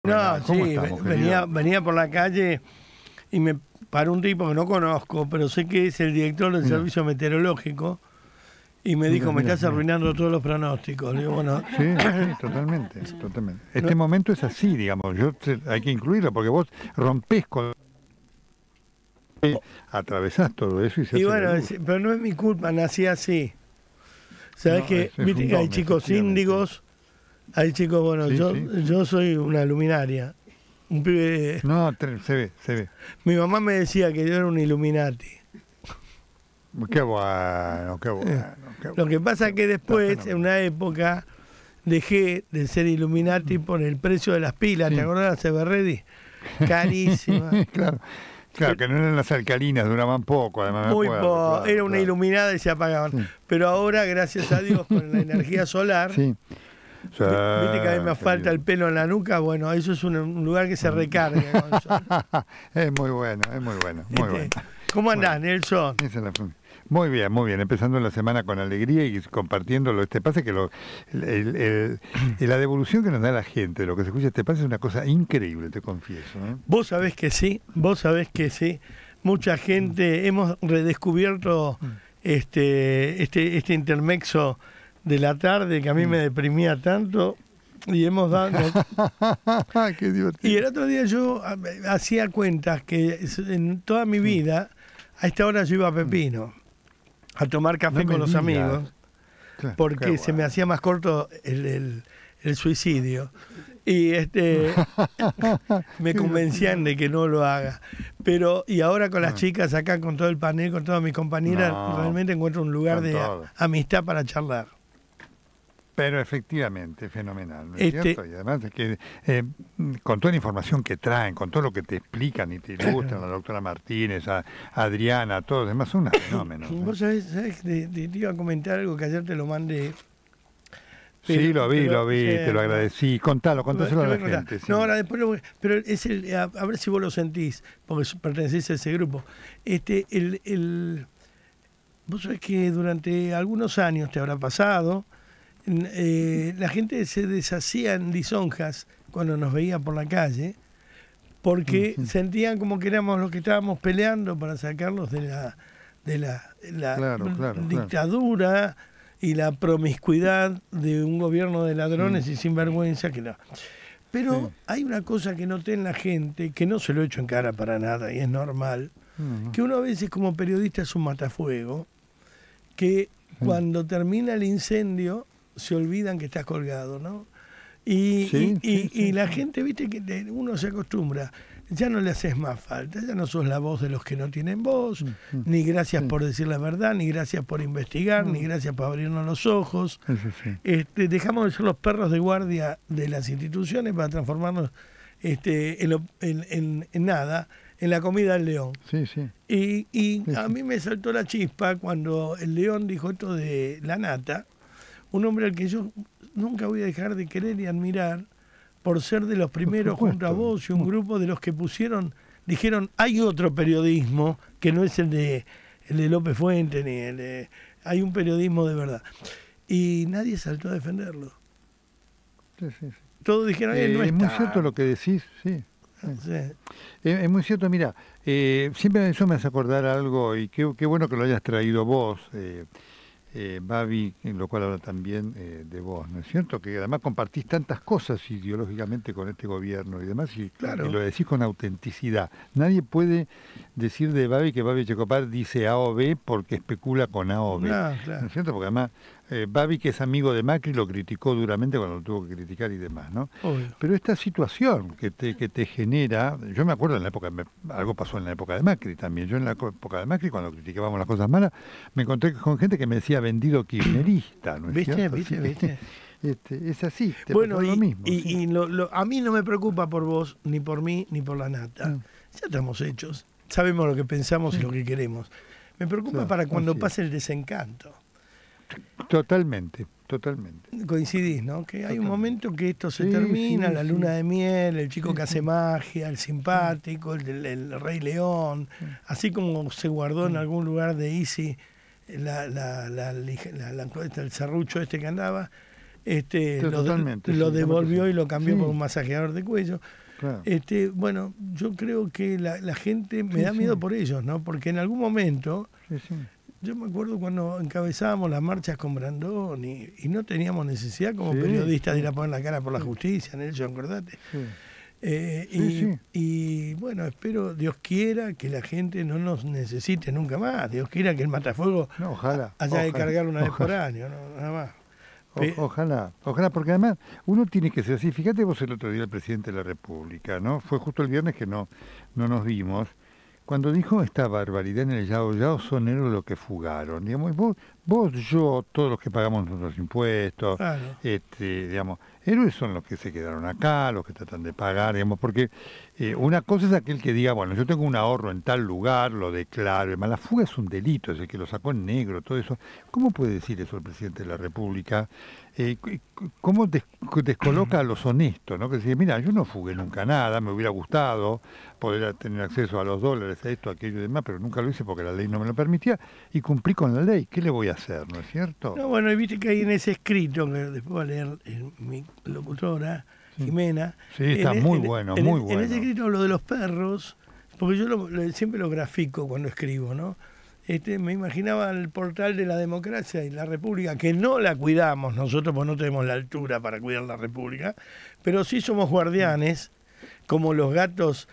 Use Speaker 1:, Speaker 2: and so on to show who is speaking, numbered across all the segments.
Speaker 1: No,
Speaker 2: ¿Cómo
Speaker 1: sí,
Speaker 2: estamos,
Speaker 1: venía por la calle y me paró un tipo que no conozco, pero sé que es el director del servicio meteorológico y me dijo, me estás arruinando todos los pronósticos. Le digo, bueno,
Speaker 2: Sí, totalmente. Este momento es así, digamos, hay que incluirlo, porque vos rompés con... atravesás todo eso y se
Speaker 1: y
Speaker 2: hace
Speaker 1: bueno,
Speaker 2: la luz.
Speaker 1: pero no es mi culpa, nací así. Sabés
Speaker 2: No,
Speaker 1: que,
Speaker 2: es
Speaker 1: viste
Speaker 2: un
Speaker 1: que hay
Speaker 2: don,
Speaker 1: chicos
Speaker 2: efectivamente.
Speaker 1: índigos, hay chicos, bueno,
Speaker 2: Sí,
Speaker 1: yo,
Speaker 2: sí.
Speaker 1: yo soy una luminaria. Un pibe,
Speaker 2: No, se ve.
Speaker 1: mi mamá me decía que yo era un Illuminati.
Speaker 2: Qué bueno, qué bueno.
Speaker 1: Lo que pasa es que después, en una época, dejé de ser Illuminati por el precio de las pilas.
Speaker 2: Sí.
Speaker 1: ¿Te acordás de Severready? Carísima.
Speaker 2: Claro, que no eran las alcalinas, duraban poco, además me
Speaker 1: Muy
Speaker 2: acuerdo.
Speaker 1: poco.
Speaker 2: Claro,
Speaker 1: Era una iluminada y se apagaban.
Speaker 2: Sí.
Speaker 1: Pero ahora, gracias a Dios, con la energía solar,
Speaker 2: Sí.
Speaker 1: viste que a mí me falta el pelo en la nuca. Bueno, eso es un lugar que se recarga con el sol.
Speaker 2: Es muy bueno, muy bueno.
Speaker 1: ¿Cómo andás, Nelson?
Speaker 2: Esa es la función. Muy bien, empezando la semana con alegría y compartiéndolo. Pasa que la devolución que nos da la gente, lo que se escucha pasa es una cosa increíble, te confieso.
Speaker 1: Vos sabés que sí. Mucha gente, hemos redescubierto este intermexo de la tarde que a mí me deprimía tanto y hemos dado...
Speaker 2: Qué divertido.
Speaker 1: Y el otro día yo hacía cuentas que en toda mi vida, a esta hora yo iba a Pepino a tomar café con los amigos, porque se me hacía más corto el suicidio. Y me convencían de que no lo haga. Y ahora con las chicas acá, con todo el panel, con todas mis compañeras, realmente encuentro un lugar de amistad para charlar.
Speaker 2: Pero efectivamente, fenomenal, ¿no es cierto? Y además es que con toda la información que traen, con todo lo que te explican y te ilustran, la doctora Martínez, a Adriana, a todos, además son unos fenómenos.
Speaker 1: Vos sabés te iba a comentar algo que ayer te lo mandé.
Speaker 2: Sí, lo vi, te lo agradecí. Contáselo a la gente. Sí.
Speaker 1: No, ahora después pero es a ver si vos lo sentís, porque pertenecés a ese grupo. Vos sabés que durante algunos años te habrá pasado, la gente se deshacía en lisonjas cuando nos veía por la calle, porque sentían como que éramos los que estábamos peleando para sacarlos de la dictadura y la promiscuidad de un gobierno de ladrones y sinvergüenza que no. Pero hay una cosa que noté en la gente, que no se lo echo en cara para nada y es normal, que uno a veces como periodista es un matafuego, que cuando termina el incendio se olvidan que estás colgado, ¿no? Y la gente, viste, que uno se acostumbra, ya no le haces más falta, ya no sos la voz de los que no tienen voz, ni gracias por decir la verdad, ni gracias por investigar, ni gracias por abrirnos los ojos. Dejamos de ser los perros de guardia de las instituciones para transformarnos en nada, en la comida del león. Y a mí me saltó la chispa cuando el león dijo esto de la nata, un hombre al que yo nunca voy a dejar de querer y admirar por ser de los primeros junto a vos y un grupo de los que dijeron, hay otro periodismo que no es el de López Fuente, ni hay un periodismo de verdad. Y nadie saltó a defenderlo. Todos dijeron, no está.
Speaker 2: Es muy cierto lo que decís, es muy cierto, mira, siempre eso me hace acordar algo, y qué bueno que lo hayas traído vos, Babi, en lo cual habla también de vos, ¿no es cierto? Que además compartís tantas cosas ideológicamente con este gobierno y demás, y lo decís con autenticidad. Nadie puede decir de Babi que Babi Checopar dice A o B porque especula con A o B. ¿No es cierto? Porque además Babi, que es amigo de Macri, lo criticó duramente cuando lo tuvo que criticar y demás, ¿no?
Speaker 1: Obvio.
Speaker 2: Pero esta situación que te genera, yo me acuerdo en la época, algo pasó en la época de Macri también, yo en la época de Macri, cuando criticábamos las cosas malas, me encontré con gente que me decía vendido kirchnerista, ¿no es cierto?
Speaker 1: ¿Viste?
Speaker 2: Es así,
Speaker 1: bueno,
Speaker 2: lo mismo.
Speaker 1: A mí no me preocupa por vos, ni por mí, ni por la nata. Ya estamos hechos, sabemos lo que pensamos y lo que queremos. Me preocupa para cuando pase el desencanto.
Speaker 2: Totalmente.
Speaker 1: Coincidís, ¿no? Que hay un momento que esto se termina, la luna de miel, el chico que hace magia, el simpático, el Rey León, así como se guardó en algún lugar de Easy el serrucho que andaba, lo devolvió y lo cambió por un
Speaker 2: Sí,
Speaker 1: masajeador de cuello.
Speaker 2: claro.
Speaker 1: Bueno, yo creo que la gente me da miedo por ellos, ¿no? Porque en algún momento,
Speaker 2: Sí, sí.
Speaker 1: yo me acuerdo cuando encabezábamos las marchas con Brandón y no teníamos necesidad como
Speaker 2: Sí,
Speaker 1: periodistas de ir
Speaker 2: sí.
Speaker 1: a poner la cara por la justicia, Nelson, acordate.
Speaker 2: Sí.
Speaker 1: Y,
Speaker 2: Sí.
Speaker 1: y bueno, espero, Dios quiera que la gente no nos necesite nunca más. Dios quiera que el matafuego
Speaker 2: No, ojalá.
Speaker 1: haya de
Speaker 2: ojalá,
Speaker 1: cargar una vez por
Speaker 2: ojalá.
Speaker 1: año, nada más.
Speaker 2: Ojalá, porque además uno tiene que ser así. Fíjate vos el otro día el presidente de la República, ¿no? Fue justo el viernes que no nos vimos. Cuando dijo esta barbaridad en el Yao Yao, son héroes los que fugaron. Digamos, vos, yo, todos los que pagamos nuestros impuestos,
Speaker 1: Claro.
Speaker 2: digamos, héroes son los que se quedaron acá, los que tratan de pagar, digamos, porque una cosa es aquel que diga, bueno, yo tengo un ahorro en tal lugar, lo declaro, además la fuga es un delito, es el que lo sacó en negro, todo eso. ¿Cómo puede decir eso el presidente de la República? ¿Cómo descoloca a los honestos, ¿no? Que dice, mira, yo no fugué nunca nada, me hubiera gustado poder tener acceso a los dólares, a esto, a aquello y demás, pero nunca lo hice porque la ley no me lo permitía y cumplí con la ley. ¿Qué le voy a hacer, no es cierto?
Speaker 1: No, bueno, y viste que hay en ese escrito, que después va a leer mi locutora, Jimena.
Speaker 2: Sí, está muy bueno, muy bueno.
Speaker 1: En ese escrito hablo de los perros, porque yo siempre lo grafico cuando escribo, ¿no? Me imaginaba el portal de la democracia y la república, que no la cuidamos nosotros, porque no tenemos la altura para cuidar la república, pero sí somos guardianes, como los gatos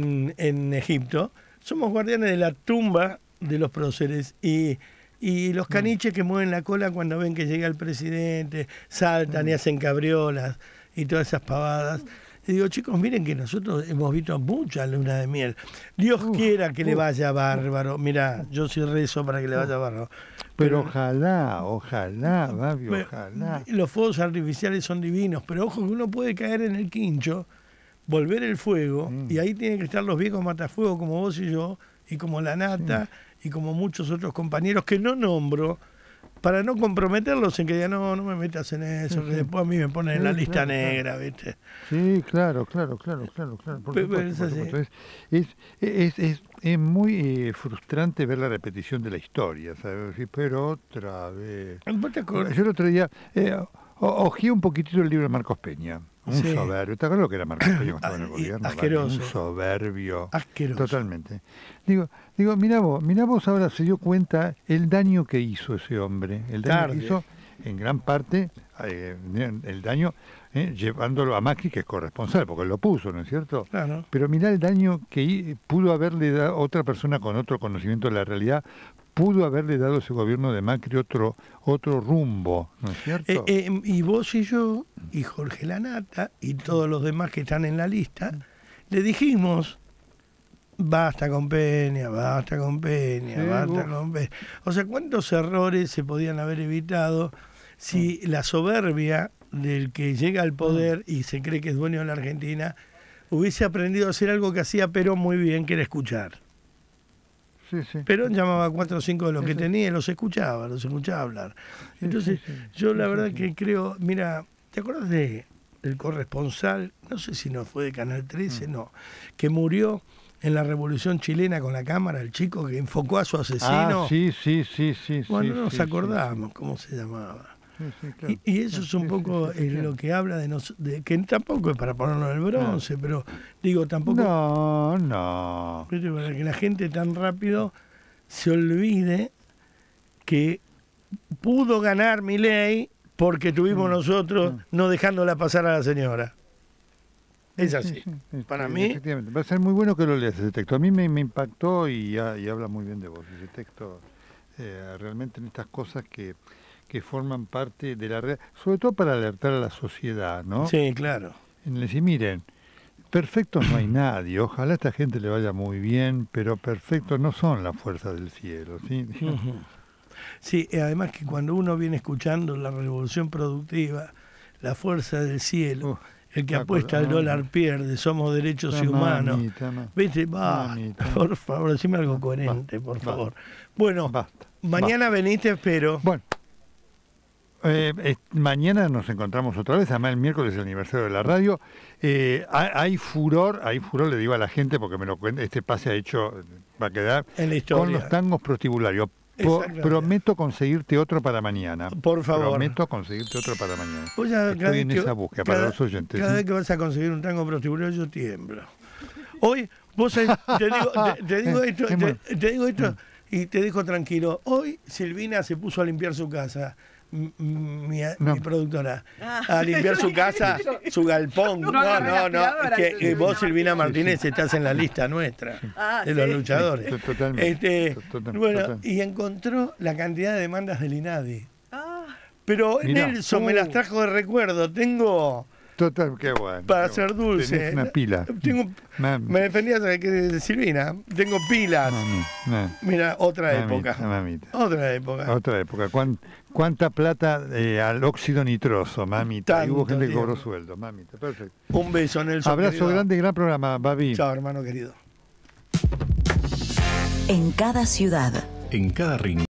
Speaker 1: en Egipto, somos guardianes de la tumba de los próceres y los caniches que mueven la cola cuando ven que llega el presidente, saltan y hacen cabriolas y todas esas pavadas. Y digo, chicos, miren que nosotros hemos visto mucha luna de miel. Dios quiera que le vaya bárbaro. Mirá, yo sí rezo para que le vaya bárbaro.
Speaker 2: Pero ojalá, Babi, ojalá.
Speaker 1: Los fuegos artificiales son divinos, pero ojo que uno puede caer en el quincho, volver el fuego, y ahí tienen que estar los viejos matafuegos como vos y yo, y como la Nata, y como muchos otros compañeros que no nombro, para no comprometerlos en que digan, no me metas en eso, que después a mí me ponen en la lista negra, ¿viste?
Speaker 2: Sí, claro. Por supuesto. Es muy frustrante ver la repetición de la historia, ¿sabes? Pero otra vez. Yo el otro día ojeé un poquitito el libro de Marcos Peña. Un soberbio. ¿Te acuerdas lo que era Marcos Peña cuando estaba en el gobierno?
Speaker 1: Asqueroso.
Speaker 2: Un soberbio.
Speaker 1: Asqueroso. Totalmente.
Speaker 2: Digo, mirá vos ahora se dio cuenta el daño que hizo ese hombre. El daño que hizo, en gran parte, el daño llevándolo a Macri, que es corresponsal, porque él lo puso, ¿no es cierto?
Speaker 1: Claro.
Speaker 2: Pero mirá el daño que pudo haberle dado otra persona con otro conocimiento de la realidad, pudo haberle dado a ese gobierno de Macri otro rumbo, ¿no es cierto?
Speaker 1: Y vos y yo, y Jorge Lanata, y todos los demás que están en la lista, le dijimos, basta con Peña. O sea, ¿cuántos errores se podían haber evitado si la soberbia del que llega al poder y se cree que es dueño de la Argentina hubiese aprendido a hacer algo que hacía Perón muy bien, que era escuchar? Perón llamaba a 4 o 5 de los que tenía y los escuchaba hablar. Entonces, yo la verdad que creo, mira, ¿te acuerdas del corresponsal? No sé si no fue de Canal 13, no, que murió en la Revolución Chilena con la cámara, el chico que enfocó a su asesino.
Speaker 2: Sí.
Speaker 1: Bueno, no nos acordamos cómo se llamaba.
Speaker 2: Claro.
Speaker 1: Y eso es un poco lo que habla de que tampoco es para ponernos el bronce, pero digo, tampoco...
Speaker 2: No.
Speaker 1: Pero para que la gente tan rápido se olvide que pudo ganar Milei porque tuvimos nosotros no dejándola pasar a la señora. Es así. Para mí...
Speaker 2: Efectivamente. Va a ser muy bueno que lo leas ese texto. A mí me impactó y habla muy bien de vos. Ese texto realmente en estas cosas que forman parte de la realidad, sobre todo para alertar a la sociedad, ¿no?
Speaker 1: Sí, claro.
Speaker 2: En decir, miren, perfectos no hay nadie, ojalá a esta gente le vaya muy bien, pero perfectos no son la fuerza del cielo, ¿sí?
Speaker 1: Sí, además que cuando uno viene escuchando la revolución productiva, la fuerza del cielo, el que apuesta al dólar pierde, somos derechos y humanos. ¿Viste? Por favor, decime algo coherente, por favor. Bueno, mañana venís, te espero.
Speaker 2: Bueno. Mañana nos encontramos otra vez, además el miércoles es el aniversario de la radio. Hay furor, le digo a la gente, porque me lo cuenta, este pase ha hecho, va a quedar
Speaker 1: en la historia,
Speaker 2: con los tangos prostibularios. Prometo conseguirte otro para mañana.
Speaker 1: Por favor.
Speaker 2: Prometo conseguirte otro para mañana.
Speaker 1: Estoy
Speaker 2: en esa búsqueda para los oyentes.
Speaker 1: Cada vez que vas a conseguir un tango prostíbulo, yo tiemblo. Hoy, vos te digo esto y te dejo tranquilo. Hoy Silvina se puso a limpiar su casa. Mi productora, a limpiar su casa, su galpón. No, que vos, Silvina Martínez, estás en la lista nuestra de los luchadores.
Speaker 2: Totalmente.
Speaker 1: Y encontró la cantidad de demandas del INADI. Pero Nelson me las trajo de recuerdo. Tengo
Speaker 2: Total, qué bueno.
Speaker 1: Para hacer dulce.
Speaker 2: Tenés una pila.
Speaker 1: Me defendías de Silvina. Tengo pilas. Mira, otra época. Otra época.
Speaker 2: ¿Cuánta plata al óxido nitroso, mamita?
Speaker 1: Tanto,
Speaker 2: y hubo gente que cobró sueldo, mamita. Perfecto.
Speaker 1: Un beso, Nelson.
Speaker 2: Abrazo
Speaker 1: querido.
Speaker 2: Grande, gran programa, Babi.
Speaker 1: Chao, hermano querido.
Speaker 3: En cada ciudad.
Speaker 4: En cada rincón.